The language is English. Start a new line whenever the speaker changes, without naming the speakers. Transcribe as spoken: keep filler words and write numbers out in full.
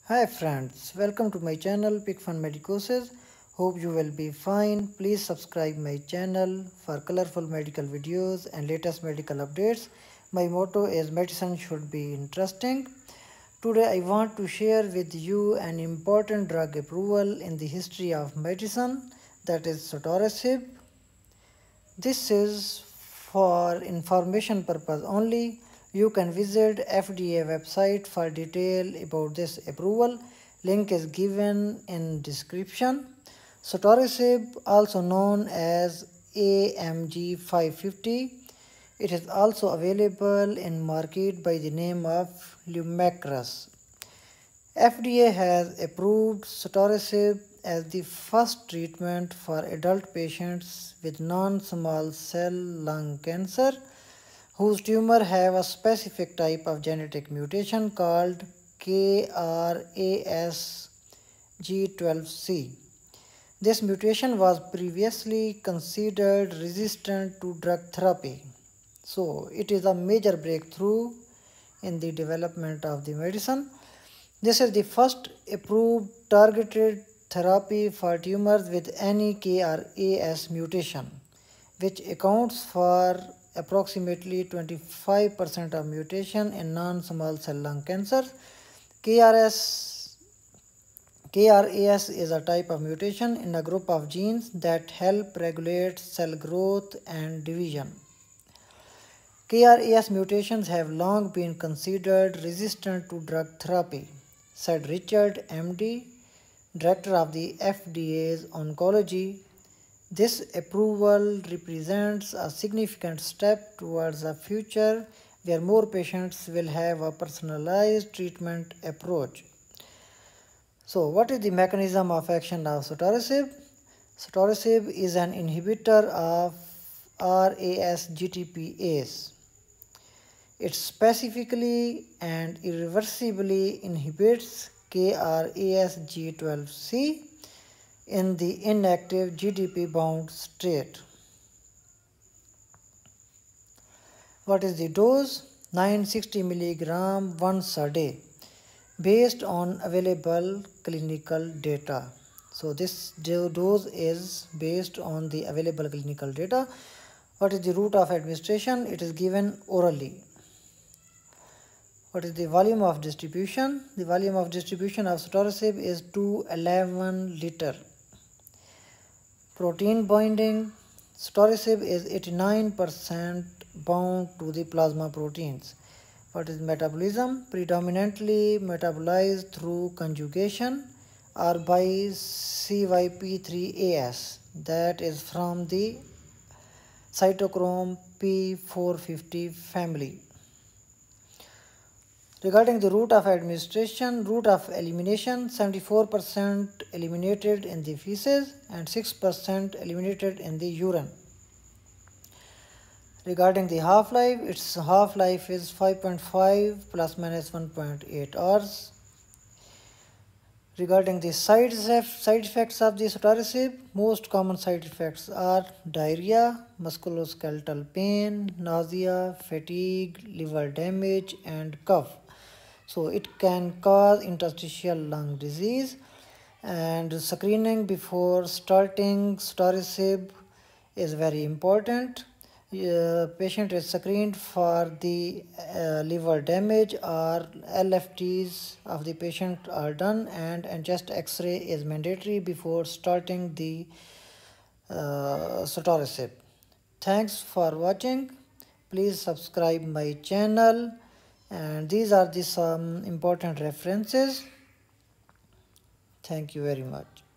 Hi friends, welcome to my channel Pick Fun Medicoses. Hope you will be fine. Please subscribe my channel for colorful medical videos and latest medical updates. My motto is medicine should be interesting. Today I want to share with you an important drug approval in the history of medicine, that is Sotorasib. This is for information purpose only. You can visit F D A website for detail about this approval. Link is given in description. Sotorasib, also known as A M G five fifty, it is also available in market by the name of Lumakras. F D A has approved Sotorasib as the first treatment for adult patients with non-small cell lung cancer whose tumor have a specific type of genetic mutation called K R A S G twelve C. This mutation was previously considered resistant to drug therapy. So it is a major breakthrough in the development of the medicine. This is the first approved targeted therapy for tumors with any K R A S mutation, which accounts for approximately twenty-five percent of mutation in non-small cell lung cancer. K R S, K R A S is a type of mutation in a group of genes that help regulate cell growth and division. K R A S mutations have long been considered resistant to drug therapy, said Richard M D, Director of the F D A's Oncology. This approval represents a significant step towards a future where more patients will have a personalized treatment approach. So, what is the mechanism of action of Sotorasib? Sotorasib is an inhibitor of R A S G T P ase. It specifically and irreversibly inhibits K R A S G twelve C in the inactive G D P bound state. What is the dose? nine hundred sixty milligram once a day based on available clinical data. So this dose is based on the available clinical data. What is the route of administration? It is given orally. What is the volume of distribution? The volume of distribution of Sotorasib is two hundred eleven liter. Protein binding. Sotorasib is eighty-nine percent bound to the plasma proteins. What is metabolism? Predominantly metabolized through conjugation or by C Y P three A S, that is from the cytochrome P four fifty family. Regarding the route of administration, route of elimination, seventy-four percent eliminated in the feces and six percent eliminated in the urine. Regarding the half-life, its half-life is five point five plus minus one point eight hours. Regarding the side effects of the Sotorasib, most common side effects are diarrhea, musculoskeletal pain, nausea, fatigue, liver damage, and cough. So it can cause interstitial lung disease, and screening before starting Sotorasib is very important. Uh, patient is screened for the uh, liver damage, or L F Ts of the patient are done, and, and chest x-ray is mandatory before starting the uh, Sotorasib. Thanks for watching. Please subscribe my channel, and these are the some important references. Thank you very much.